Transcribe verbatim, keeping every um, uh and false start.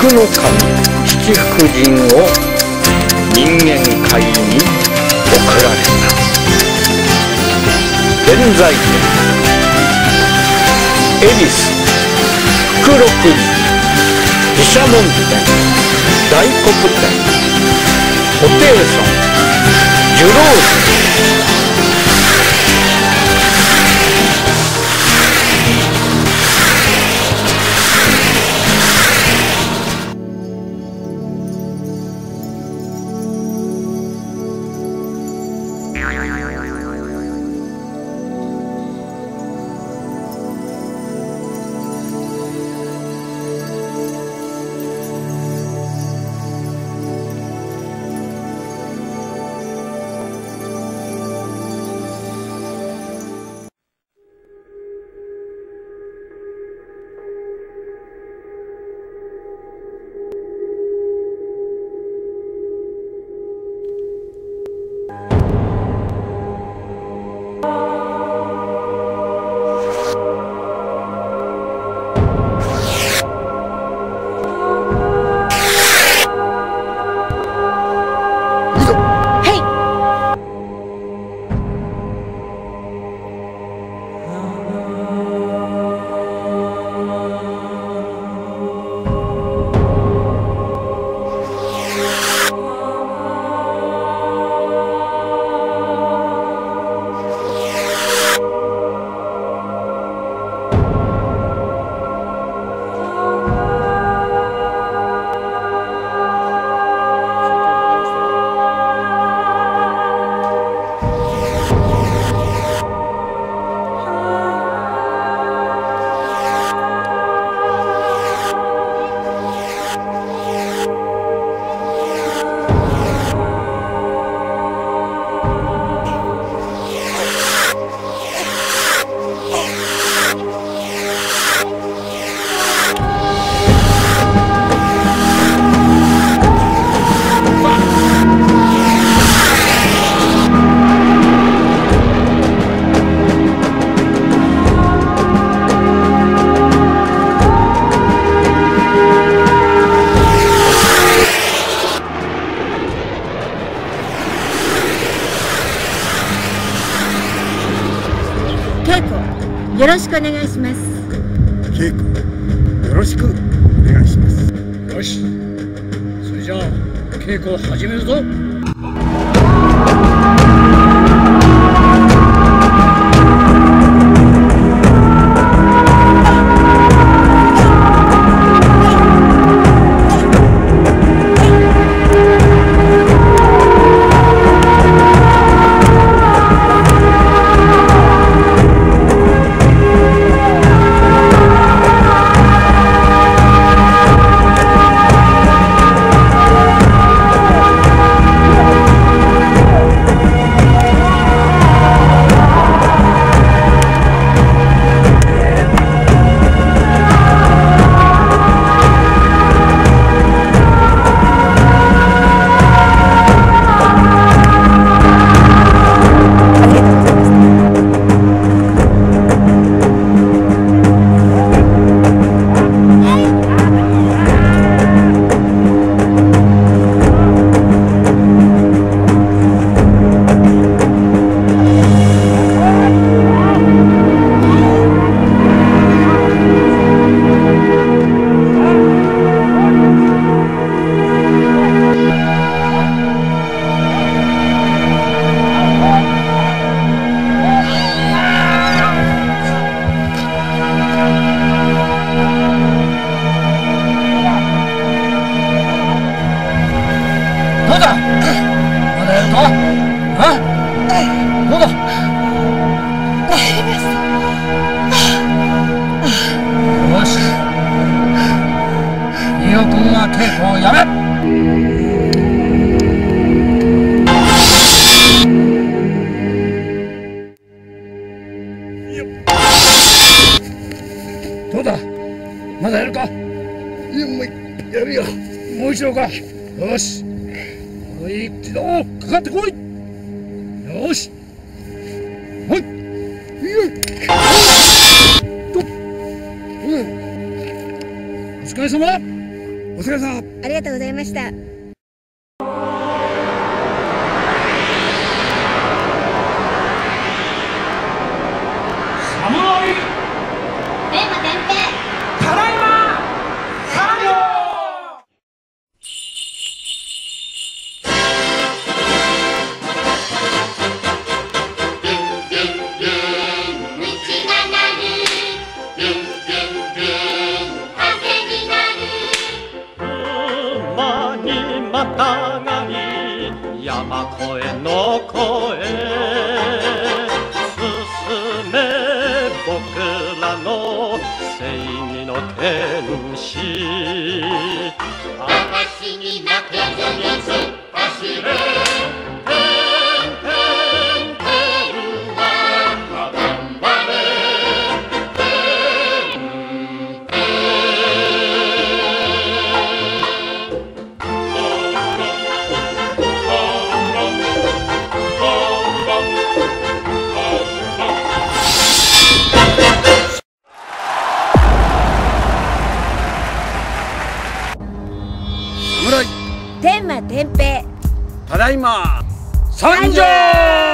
の神七福神を人間界に送られた。現在天、恵比寿、福禄寺、毘沙門天、大黒天、布袋尊、寿老寺。 よろしくお願いします。 稽古よろしくお願いします。よし、それじゃあ稽古を始めるぞ。どうだ、まだやるか。いや、もうやるよ。もう一度か。よし、はい、起動、かかってこい。よし、はい、よいと、うん、お疲れ様だ。お疲疲れ様。 ありがとうございました。 侍天馬天平。 ただいま作業。 またがり山越えの声進め僕らの正義の天使嵐に負けずに突っ走れ侍天馬天平。 ただいま参上。